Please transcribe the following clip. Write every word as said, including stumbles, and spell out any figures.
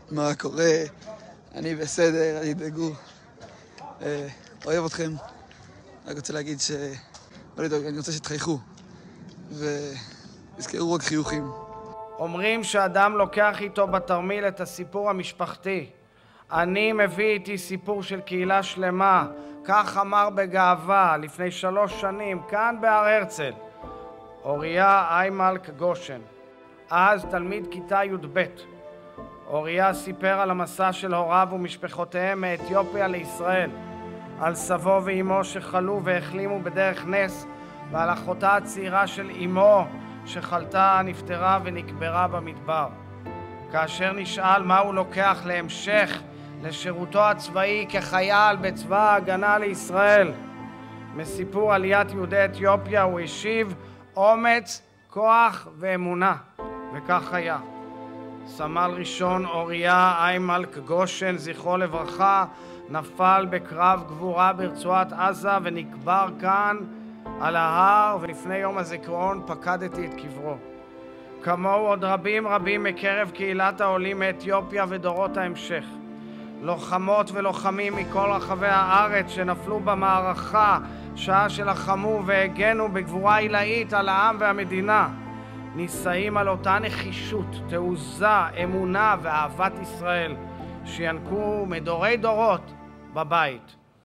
מה קורה? אני בסדר, אל תדאגו. אה, אוהב אתכם. רק רוצה להגיד ש... לא לדאוג, אני רוצה שתחייכו. ותזכרו רק חיוכים. אומרים שאדם לוקח איתו בתרמיל את הסיפור המשפחתי. אני מביא איתי סיפור של קהילה שלמה, כך אמר בגאווה לפני שלוש שנים, כאן בהר הרצל. אוריה איימלק גושן, אז תלמיד כיתה י"ב. אוריה סיפר על המסע של הוריו ומשפחותיהם מאתיופיה לישראל, על סבו ואימו שחלו והחלימו בדרך נס, ועל אחותה הצעירה של אימו שחלתה, נפטרה ונקברה במדבר. כאשר נשאל מה הוא לוקח להמשך לשירותו הצבאי כחייל בצבא ההגנה לישראל, מסיפור עליית יהודי אתיופיה הוא השיב: אומץ, כוח ואמונה, וכך היה. סמל ראשון אוריה איימלק גושן, זכרו לברכה, נפל בקרב גבורה ברצועת עזה ונקבר כאן על ההר, ולפני יום הזיכרון פקדתי את קברו. כמוהו עוד רבים רבים מקרב קהילת העולים מאתיופיה ודורות ההמשך. לוחמות ולוחמים מכל רחבי הארץ שנפלו במערכה, שעה שלחמו והגנו בגבורה עילאית על העם והמדינה, נישאים על אותה נחישות, תעוזה, אמונה ואהבת ישראל שינקו מדורי דורות בבית.